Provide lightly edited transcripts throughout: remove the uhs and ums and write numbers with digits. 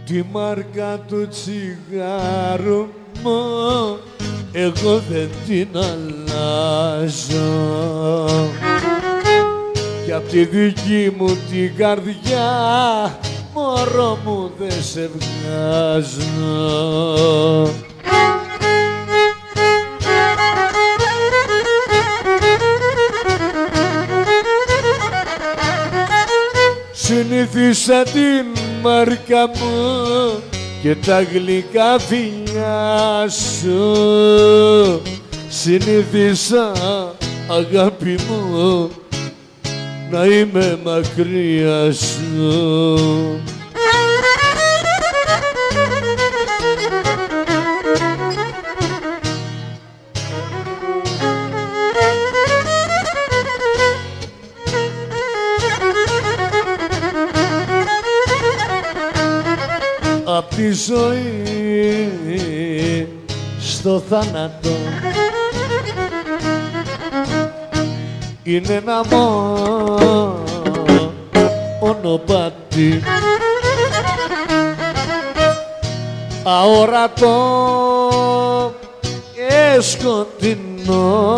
τη μάρκα του τσιγάρου μου εγώ δεν την αλλάζω κι απ' τη δική μου την καρδιά μωρό μου δεν σε βγάζω. Συνήθισα την μάρκα μου και τα γλυκά φιλιά σου. Συνήθισα αγάπη μου να είμαι μακριά σου. Απ' τη ζωή στο θάνατο είναι ένα μονοπάτι αόρατο και σκοτεινό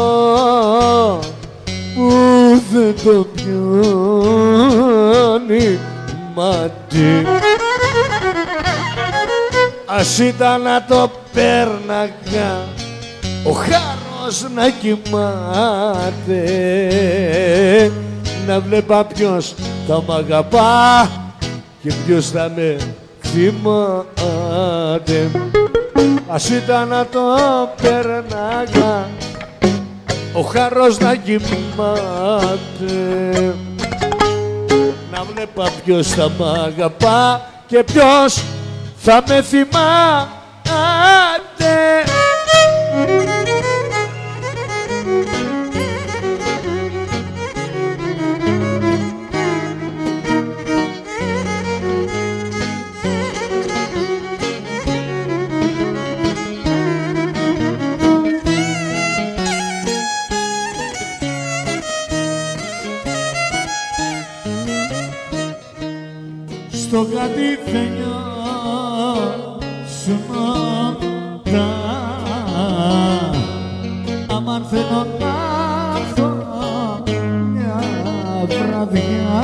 που δεν το πιάνει μάτι. Ας ήταν να το πέρναγα ο χάρος να κοιμάται, να βλέπα ποιος θα μ' αγαπά και ποιος θα με θυμάται. Ας ήταν να το πέρναγα ο χάρος να κοιμάται, να βλέπα ποιος θα μ' αγαπά και ποιος θα με θυμάται. Στο κατήφαινιο σου νότα, αμάν θέλω να έρθω μια βραδιά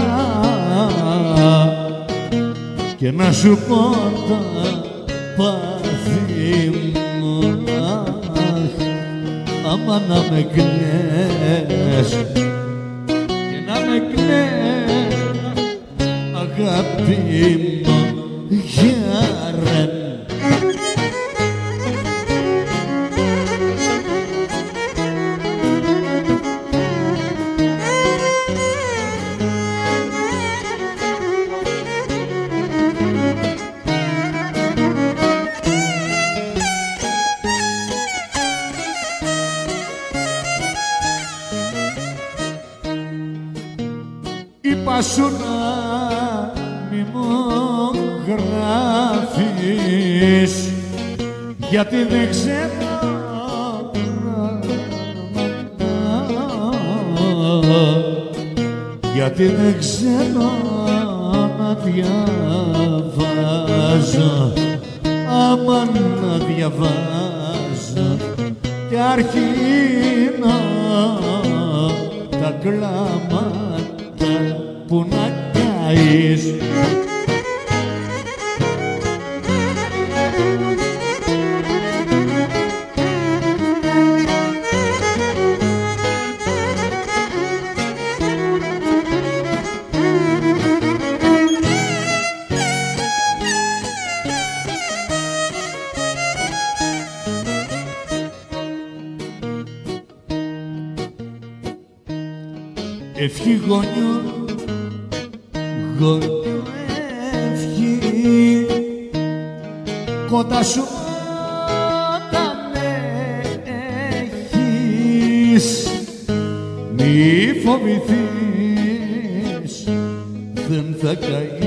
και να σου πω τα πάθη μου, άμα να με κλαις και να με κλαις αγάπη μου γιάρεν. Είπα σου να μη μου γράφεις γιατί δεν ξέρω γιατί δεν ξέρω να διαβάζω, άμα να διαβάζω και αρχίνω τα κλάματα που να καείς. Ευχή γονιού, γονιού ευχή κοντά σου όταν έχεις, μη φοβηθείς, δεν θα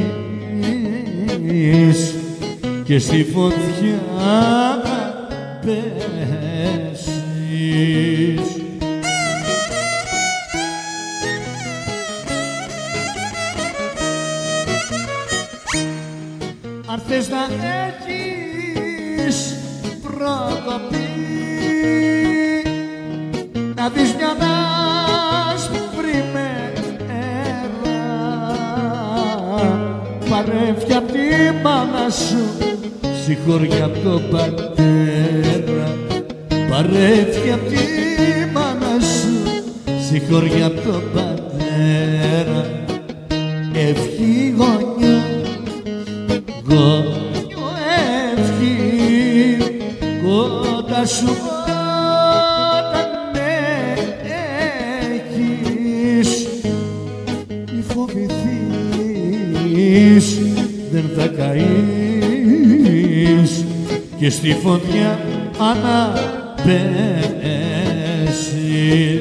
καείς και στη φωτιά θα πέσεις. αν θες να έχεις προκοπή, να δεις μια άσπρη μέρα, παρεύει απ' τη μάνα σου, συγχωριά απ' τον πατέρα. Παρεύει απ' τη μάνα σου, συγχωριά απ' τον πατέρα. Ευχή γονιό, γονιό ευχή, κοντά σου όταν έχεις, μη φοβηθείς, δεν θα καείς και στη φωτιά αναπέσεις.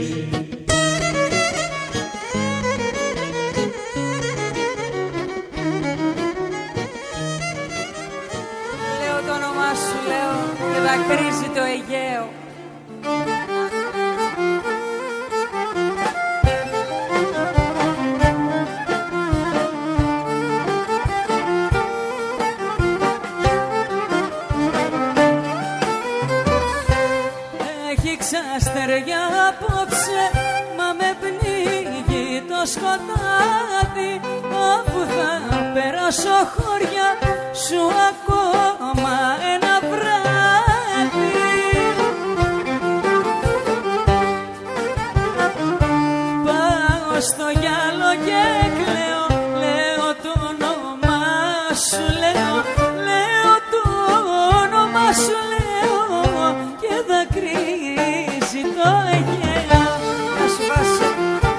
Λέω το όνομά σου, λέω, και δακρύζει το Αιγαίο. Ξαστεριά απόψε, μα με πνίγει το σκοτάδι. Αφού θα περάσω χώρια σου ακόμα ένα βράδυ. Πάω στο γυάλο και κλαίω, λέω το όνομά σου, λέω το όνομά σου, λέω και δακρύζει το Αιγαίο. Να σου βάσω.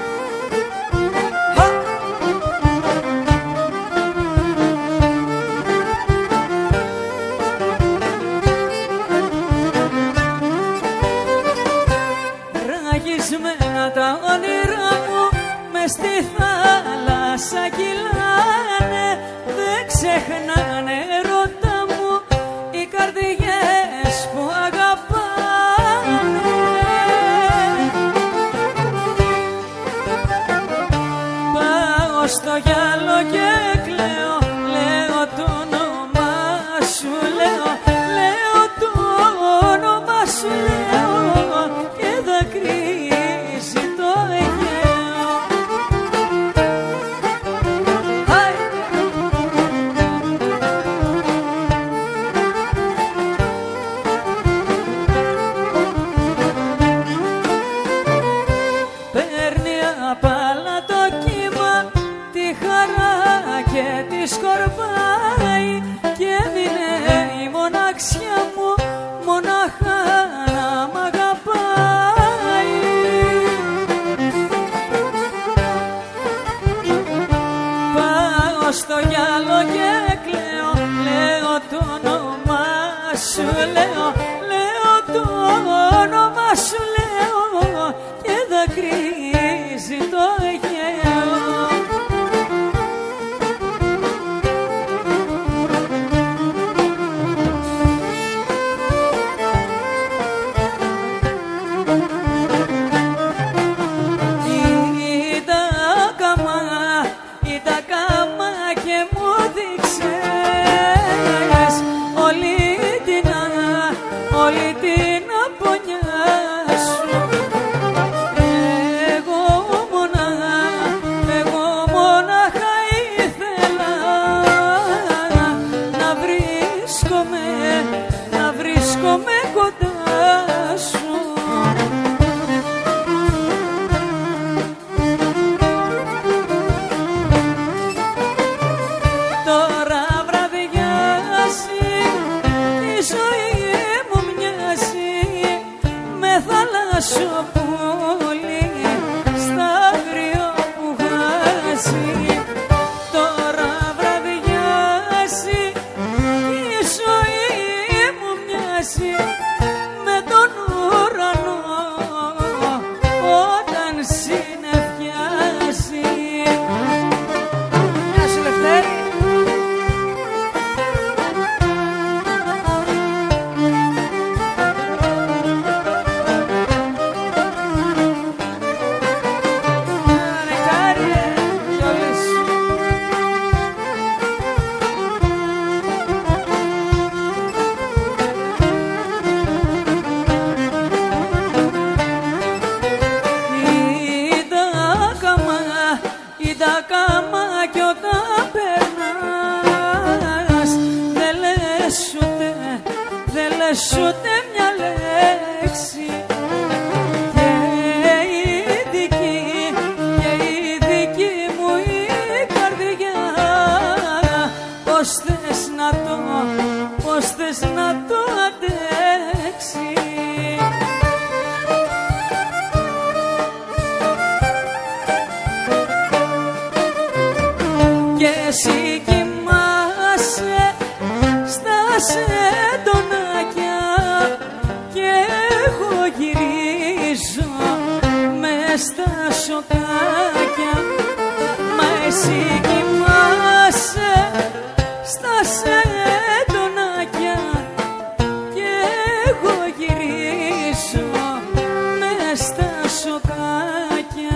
Ραγισμένα τα όνειρά μου μες στη θάλασσα κυλάνε, δεν ξεχνάνε ερώτα μου οι καρδιές που αγαπάνε. Πάω στο γυάλο και κλαίω, λέω το όνομά σου, λέω το όνομά σου, λέω και δακρύζει το Αιγαίο. Παίρνει απάλα το κύμα, τη χαρά και τη σκορπάει και έμεινε η μοναξιά μου μονάχα να μ' αγαπάει. Πάω στο γυάλο και κλαίω, λέω το όνομά σου, λέω το όνομά σου, λέω και δακρύζει το Αιγαίο. Ήταν κάμα και μου δείξες λες ούτε μια λέξη. Και η δική μου η καρδιά, πώς θες να το αντέξει. Και εσύ κοιμάσαι στα σεντονάκια και εγώ γυρίζω μες στα σοκάκια. Μα εσύ κοιμάσαι στα σεντονάκια και εγώ γυρίζω μες στα σοκάκια.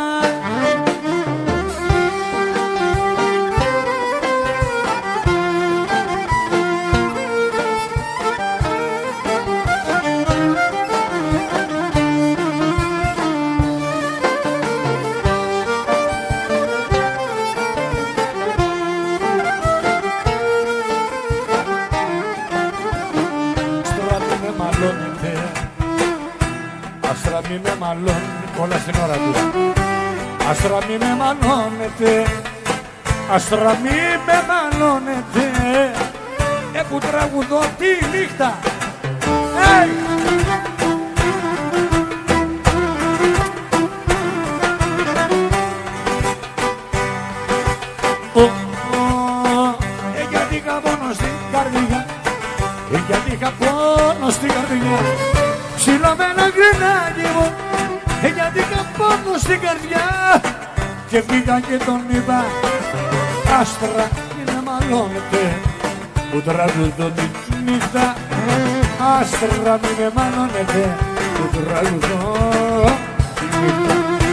Άστρα μη με μαλώνετε, όλα στην ώρα του. Άστρα μη με μαλώνετε, άστρα μη με μαλώνετε, που τραγουδώ τη νύχτα. Hey! Γιατί είχα πόνο στην καρδιά, γιατί είχα πόνο στην καρδιά, ψηλό με ένα γκρινάκι μου, γιατί είχα πόνο στην καρδιά. Και βγήκα και τον είπα, άστρα μην με μαλώνετε, που τραγουδώ τη νύχτα. Άστρα μην με μαλώνετε, που τραγουδώ τη νύχτα.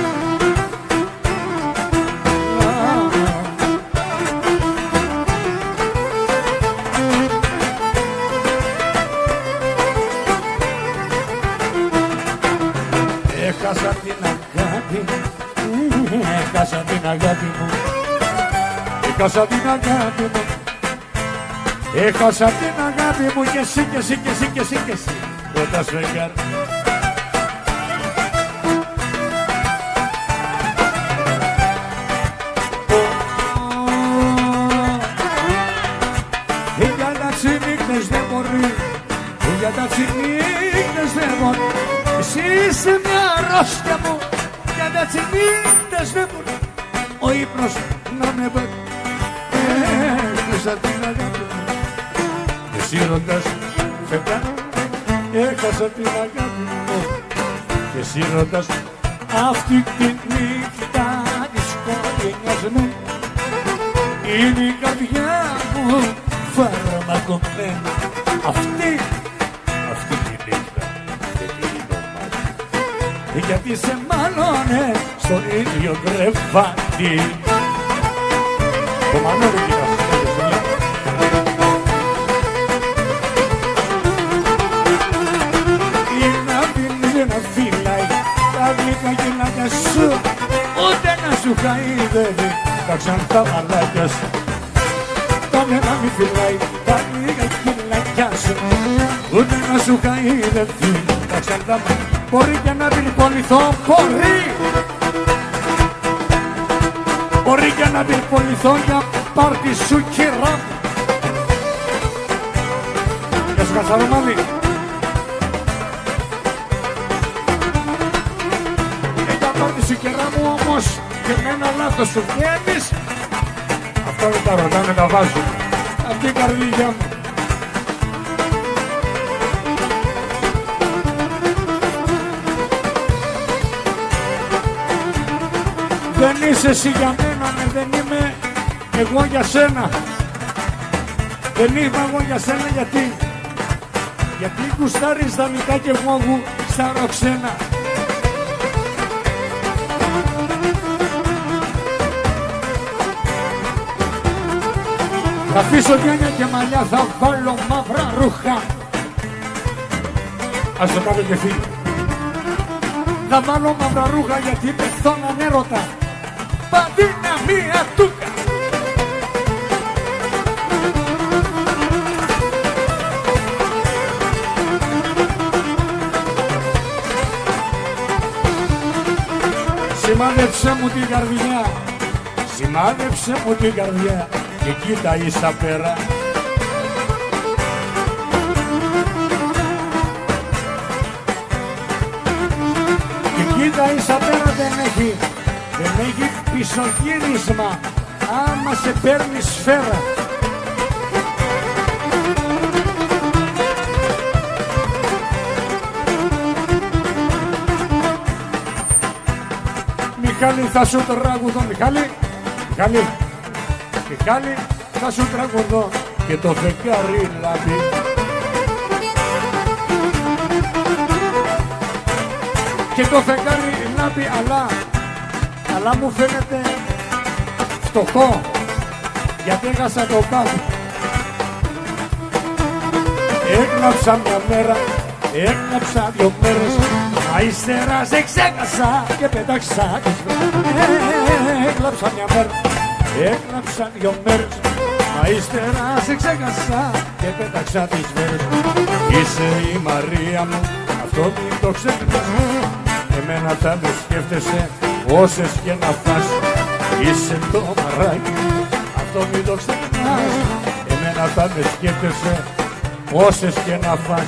Έχασα την αγάπη μου, έχασα την αγάπη μου, έχασα την αγάπη μου, έχασα την αγάπη μου, και εσύ και εσύ και εσύ και εσύ και εσύ ρωτάς φεγγάρ. Για τα τσινίκτες δεν μπορεί, για τα τσινίκτες δεν μπορεί, εσύ είσαι μια αρρώστια μου, για τα τσινίκτες δεν μπορεί ο ύπνος να με πάρει. Έχασα την αγάπη μου, εσύ ρωτάς φεύγα. Έχασα την αγάπη μου, και εσύ ρωτάς αυτή τη νύχτα της κοκκινιασμένη. Είναι η καρδιά μου φαρμακωμένη. Αυτή τη νύχτα δεν είναι μάτι, γιατί σε μάλλονε στο ίδιο κρεβάτι. Το Μανώλη κοιτάς. Να φυλάει τα γλυκά γυλάκια σου, ούτε να σου χαΐδευε τα ξανθά μαλάκια σου. Το να μη φυλάει τα γλυκά γυλάκια σου, ούτε να σου χαΐδευε τα ξανθά μαλάκια. Μπορεί και να πυρποληθώ, μπορεί και να πυρποληθώ για πάρτι σου κυρά. Γεια σου Κατσαρομάδη. Σου κερά μου όμως και με ένα λάθος σου βγαίνεις. Αυτό δεν τα ρωτάνε, τα βάζουν. Αυτή η καρδιά μου. Δεν είσαι εσύ για μένα, δεν είμαι εγώ για σένα. Δεν είμαι εγώ για σένα γιατί κουστάρεις δανεικά και εγώ στα ροξένα. Θα αφήσω γένια και μαλλιά, θα βάλω μαύρα ρούχα. Ας το κάνω και φύγει. Θα βάλω μαύρα ρούχα γιατί πεθώναν έρωτα. Παντίνα μία τούκα. Σημάδεψε μου την καρδιά, σημάδεψε μου την καρδιά και κοίτα ίσα πέρα. Και κοίτα ίσα πέρα δεν έχει πισωγύρισμα άμα σε παίρνει σφαίρα. Μιχάλη θα σου τραγουδώ, Μιχάλη θα σου τραγουδώ και το φεγγάρι λάμπει. Και το φεγγάρι λάμπει, αλλά μου φαίνεται φτωχό γιατί έχασα το πάπου. Έγναψα μια μέρα, έγναψα 2 μέρες, μα ύστερα σε ξέχασα και πέταξα τις βράδες. Έγναψα μια μέρα, έγναψα 2 μέρες, μα ύστερα σε ξέχασα και πέταξα τις μέρες. Είσαι η Μαρία μου, αυτό μην το ξεχνάς, εμένα θα με σκέφτεσαι όσες και να φας. Είσαι το μαράκι, αυτό μην το ξεχνάς, εμένα θα με σκέφτεσαι όσες και να φας.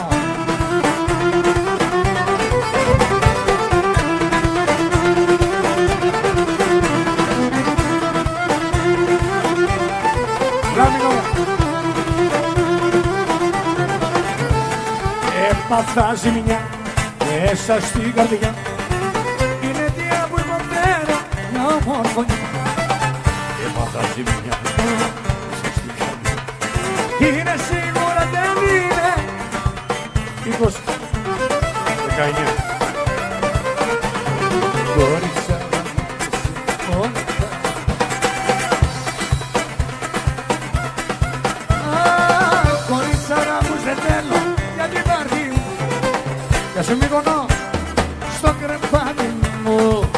Έπαθα ζημιά μέσα στην καρδιά, είναι αιτία που υποφέρω μια ομορφωνιά. Έπαθα ζημιά μέσα στην καρδιά, είναι σίγουρα δεν είναι 20, 19. Κορίτσα μου σε θέλω γιατί υπάρχει για σε μηγωνώ στο κρεβάτι μου.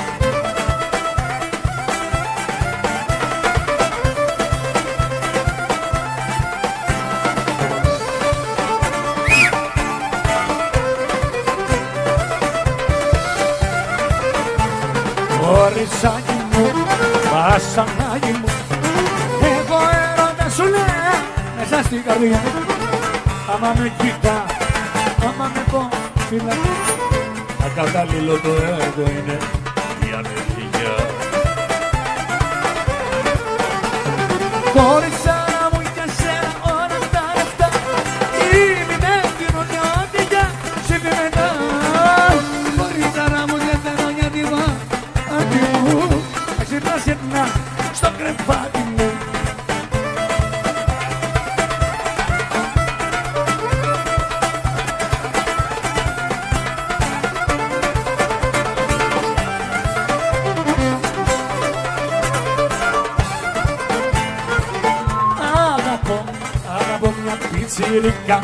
Κοριτσάκι μου, βασανάκι μου, εγώ έρωτα σου λέω μέσα στην καρδιά. Άμα με κοίτα, άμα με πω φίλα, ακατάλληλο το έργο είναι η ανεργία. Κοριτσάρα μου και σένα όλα τα λεφτά, είμαι με κοινωνιώτικια συμφημενά. Κοριτσάρα μου δεν θέλω γιατί βα, αντί μου, θα ξυπνάς jedna στο κρεβάτι μου. Πιτσιρικά,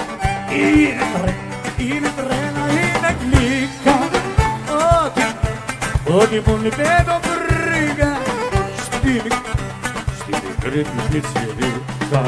είναι τρένα, είναι γλυκά. Ό,τι μου λείπει το βρήκα στη μικρή της πιτσιρικά.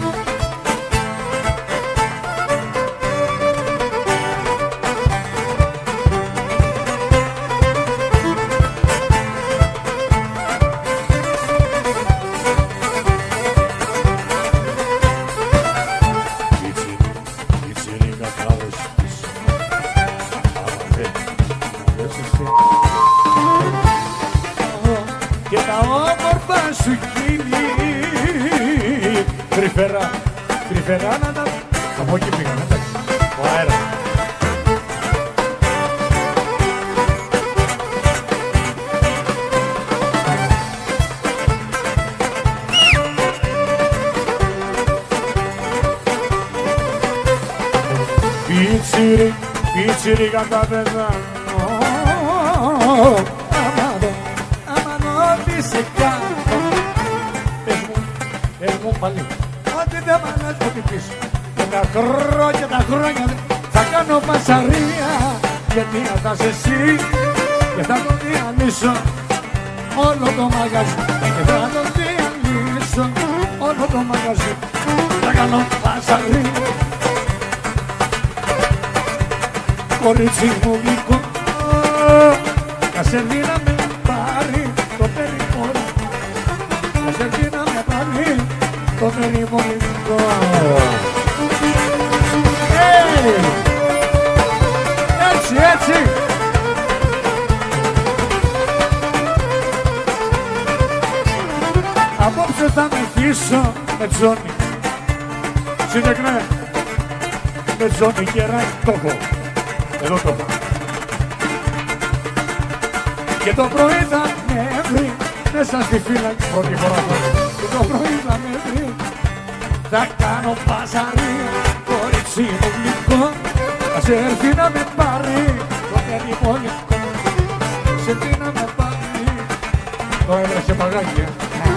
Και τα όμορφα σου χείλη τρυφερά να τα... Από εκεί πήγαμε, εντάξει, ο αέρας. Πιτσιρι κατά πεθάνω, άμα ό,τι σε κάνω. Πες μου πάλι, ό,τι δεν μ' αλλάζει ό,τι πεις. Και τα χρόνια θα κάνω πασαρία, γιατί θα είσαι εσύ και θα το διαλύσω όλο το μαγαζί. Και θα το διαλύσω όλο το μαγαζί. Θα κάνω πασαρία. Κορίτσι μου γλυκό, κασερδίνα με με πάρει το περιμονικό. Έτσι, έτσι. Απόψε θα με χύσω με τζόνι. Συνεκνέ, με τζόνι κεράκι το έχω. Εδώ το έχω. Και το πρωί θα με βρει μέσα στη φύλακη. Πρώτη φορά και το πρωί θα με βρει. Θα κάνω παζαρία, κορίτσι μου γλυκό. Θα σε έρθει να με πάρει το περιμονικό. Σε έρθει να με πάρει. Το έβρεσε παγάκια.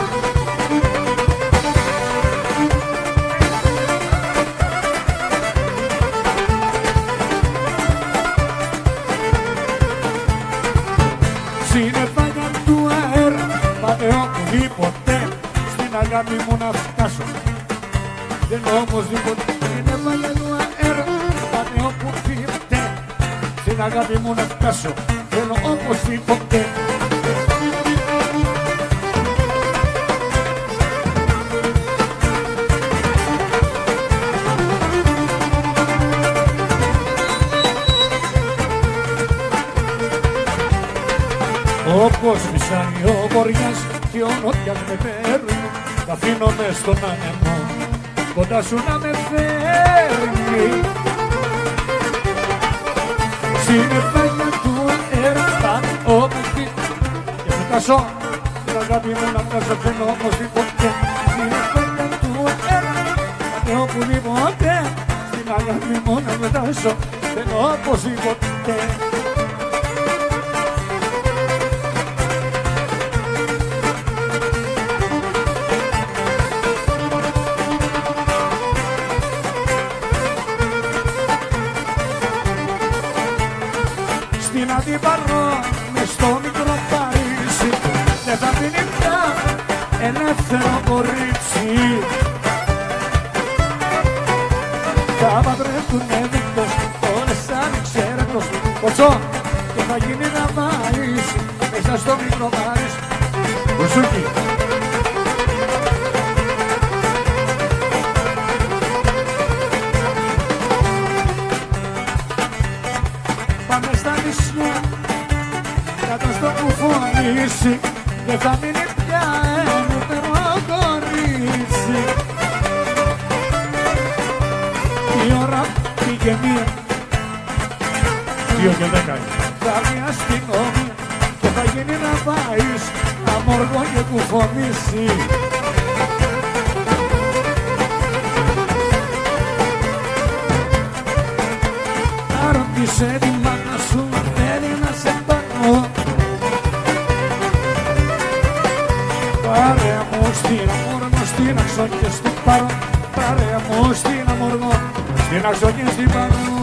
Συνεφάγια του αέρα, πάτε οπουδήποτε, στην αγάπη μου να φτάσω. Δεν οπωσδήποτε, συνεφάγια του αέρα, πάτε οπουδήποτε, στην αγάπη μου να φτάσω. Θέλω οπωσδήποτε. Όπως φυσάει ο βοριάς και ο νότιας με παίρνει, τα αφήνω μες στον άνεμο, κοντά σου να με φέρνει. Συνεφάγια του αέρα πάμε όποιοι και φτάσω, την αγάπη μου να φτάσω, θέλω οπωσδήποτε. Συνεφάγια του αέρα πάμε οπουδήποτε, στην αγάπη μου να φτάσω, θέλω οπωσδήποτε. Να την πάρω μες στο μικρό Παρίσι, δεν θα μείνει πια ελεύθερο κορίτσι. Θα παντρεύουνε δίκτως όλες ανεξέρετος ποτσό και θα γίνει να μάεις μέσα στο μικρό Παρίσι. Μπουζούκι. Πάμε στα νησιά, κάτω στο κουφονίσι, δεν θα μείνει πια ελεύθερο κορίτσι. Η ώρα πήγε 1, 2 και 10. Θα βγει αστυνομία και θα γίνει να πάεις αμόργο και κουφονίσι. Ρώτησε τη μάνα σου, θέλει να σε πάρω. Πάρε μου στην αμόργο, στην αξό και στην πάρω. Πάρε μου στην αμόργο, στην αξό και στην πάρω.